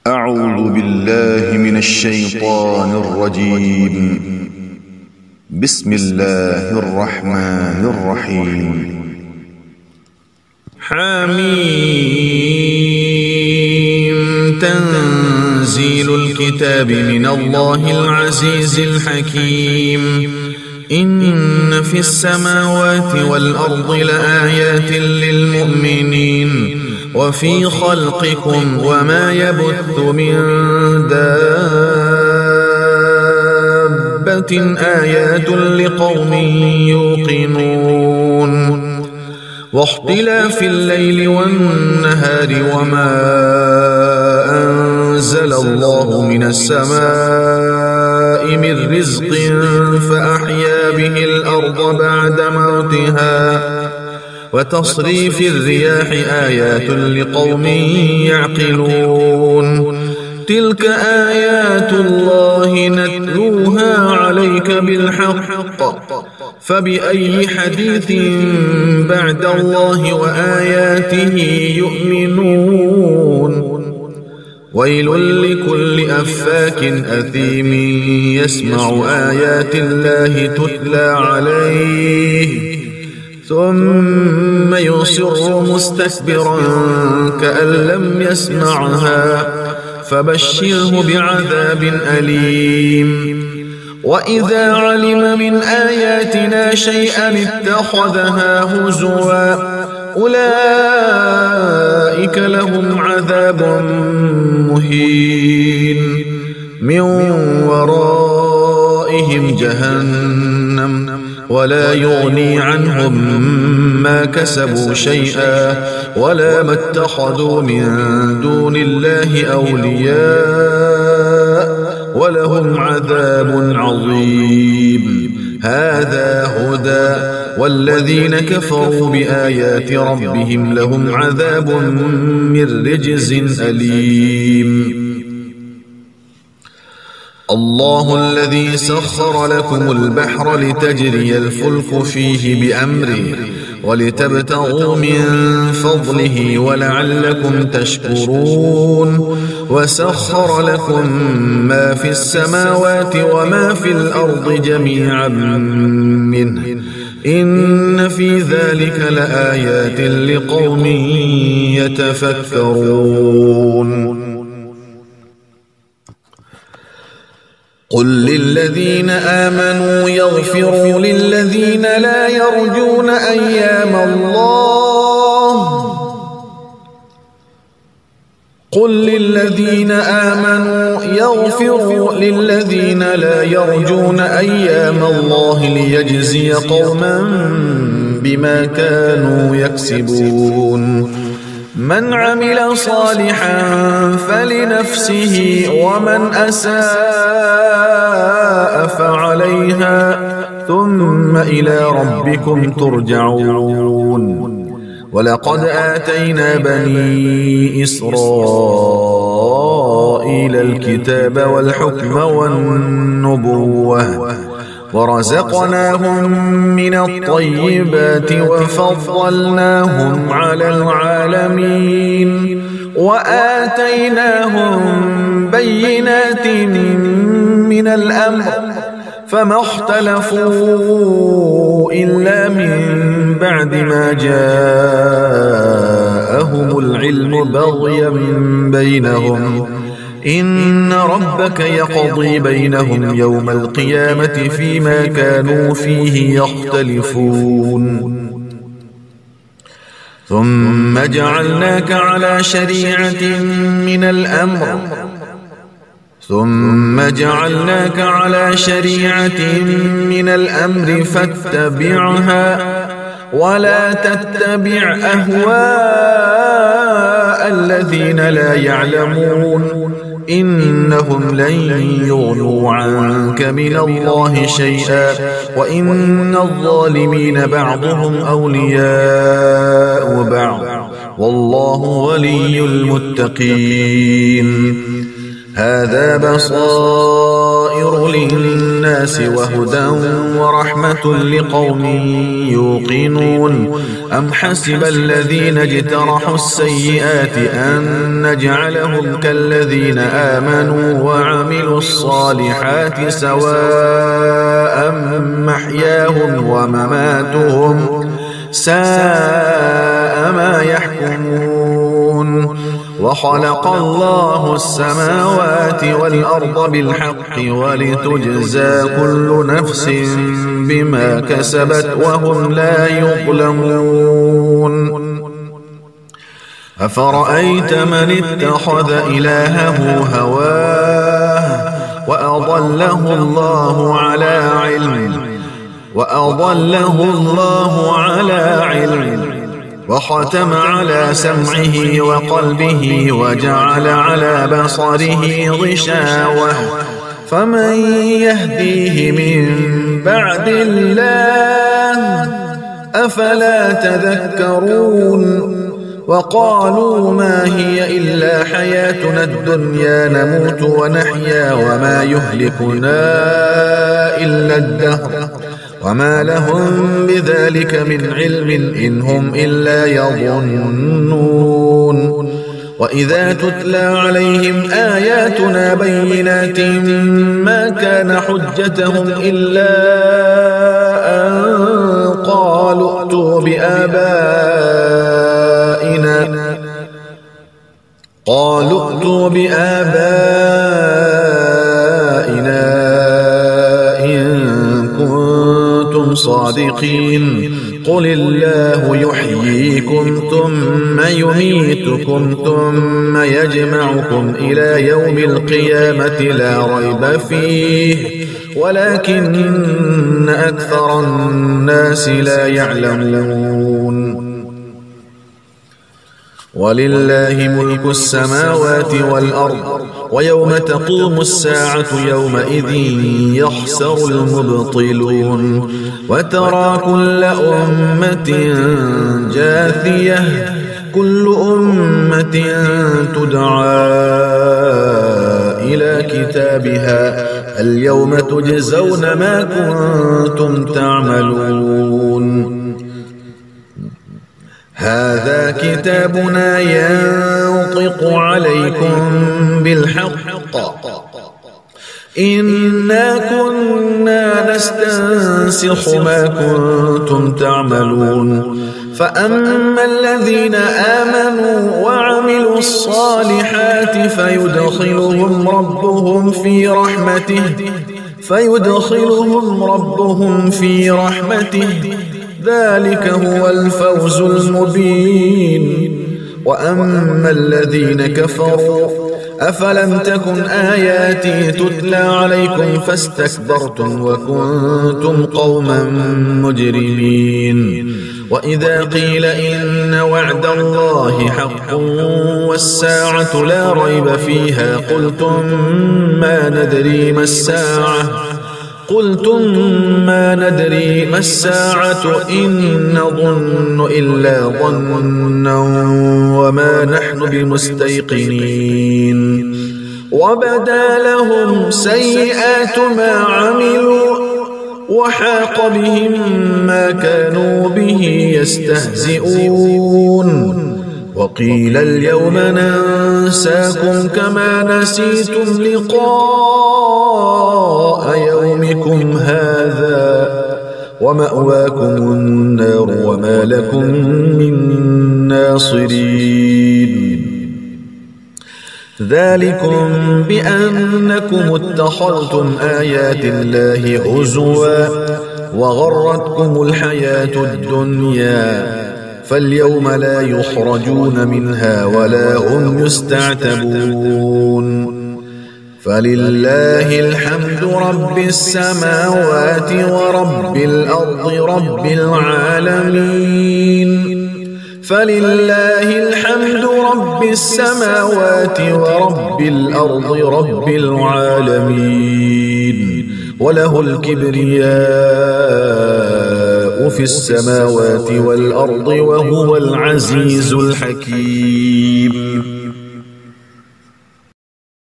أعوذ بالله من الشيطان الرجيم. بسم الله الرحمن الرحيم. حميم تنزيل الكتاب من الله العزيز الحكيم. إن في السماوات والأرض لآيات للمؤمنين وفي خلقكم وما يبث من دابة آيات لقوم يوقنون. واختلاف الليل والنهار وما أنزل الله من السماء من رزق فأحيا به الأرض بعد موتها وتصريف الرياح آيات لقوم يعقلون. تلك آيات الله نتلوها عليك بالحق فبأي حديث بعد الله وآياته يؤمنون. ويل لكل أفاك أثيم يسمع آيات الله تتلى عليه ثم يصر مستكبرا كأن لم يسمعها فبشره بعذاب أليم. وإذا علم من آياتنا شيئا اتخذها هزوا أولئك لهم عذاب مهين من ورائهم جهنم ولا يغني عنهم ما كسبوا شيئا ولا ما اتخذوا من دون الله أولياء ولهم عذاب عظيم. هذا هدى والذين كفروا بآيات ربهم لهم عذاب من رجز أليم. الله الذي سخر لكم البحر لتجري الفلك فيه بأمره ولتبتغوا من فضله ولعلكم تشكرون. وسخر لكم ما في السماوات وما في الأرض جميعا منه إن في ذلك لآيات لقوم يتفكرون. قل للذين آمنوا يغفروا للذين لا يرجون أيام الله. قل للذين آمنوا يغفروا للذين لا يرجون أيام الله ليجزي قوما بما كانوا يكسبون. من عمل صالحا فلنفسه ومن أساء فعليها ثم إلى ربكم ترجعون. ولقد آتينا بني إسرائيل الكتاب والحكم والنبوة ورزقناهم من الطيبات وفضلناهم على العالمين وآتيناهم بينات من الأمر فما اختلفوا إلا من بعد ما جاءهم العلم بغيا بينهم. إن ربك يقضي بينهم يوم القيامة فيما كانوا فيه يختلفون. ثم جعلناك على شريعة من الأمر فاتبعها ولا تتبع أهواء الذين لا يعلمون إنهم لن يغنوا عنك من الله شيئا وإن الظالمين بعضهم أولياء بعض والله ولي المتقين. هذا بصائر للناس للناس وهدى ورحمة لقوم يوقنون أم حسب الذين اجترحوا السيئات أن نجعلهم كالذين آمنوا وعملوا الصالحات سواء محياهم ومماتهم ساء ما يحكمون وخلق الله السماوات والأرض بالحق ولتجزى كل نفس بما كسبت وهم لا يظلمون أفرأيت من اتخذ إلهه هواه وأضله الله على علم وختم على سمعه وقلبه وجعل على بصره غشاوة فمن يهديه من بعد الله أفلا تذكرون وقالوا ما هي إلا حياتنا الدنيا نموت ونحيا وما يهلكنا إلا الدهر وما لهم بذلك من علم إن هم إلا يظنون وإذا تتلى عليهم آياتنا بينات ما كان حجتهم إلا أن قالوا ائتوا بآبائنا إن كنتم صادقين قل الله يحييكم ثم يميتكم ثم يجمعكم إلى يوم القيامة لا ريب فيه ولكن أكثر الناس لا يعلمون ولله ملك السماوات والأرض ويوم تقوم الساعة يومئذ يخسر المبطلون وترى كل أمة جاثية كل أمة تدعى إلى كتابها اليوم تجزون ما كنتم تعملون هذا كتابنا ينطق عليكم بالحق إنا كنا نستنسخ ما كنتم تعملون فأما الذين آمنوا وعملوا الصالحات فيدخلهم ربهم في رحمته ذلك هو الفوز المبين وأما الذين كفروا أفلم تكن آياتي تتلى عليكم فاستكبرتم وكنتم قوما مجرمين وإذا قيل إن وعد الله حق والساعة لا ريب فيها قلتم ما ندري ما الساعة إن نظن إلا ظنا وما نحن بمستيقنين وبدا لهم سيئات ما عملوا وحاق بهم ما كانوا به يستهزئون وقيل اليوم ننساكم كما نسيتم لقاء يومكم هذا ومأواكم النار وما لكم من ناصرين ذلكم بأنكم اتخذتم آيات الله هزوا وغرتكم الحياة الدنيا فاليوم لا يخرجون منها ولا هم يستعتبون فلله الحمد رب السماوات ورب الأرض رب العالمين فلله الحمد رب السماوات ورب الأرض رب العالمين وله الكبرياء في السماوات والأرض وهو العزيز الحكيم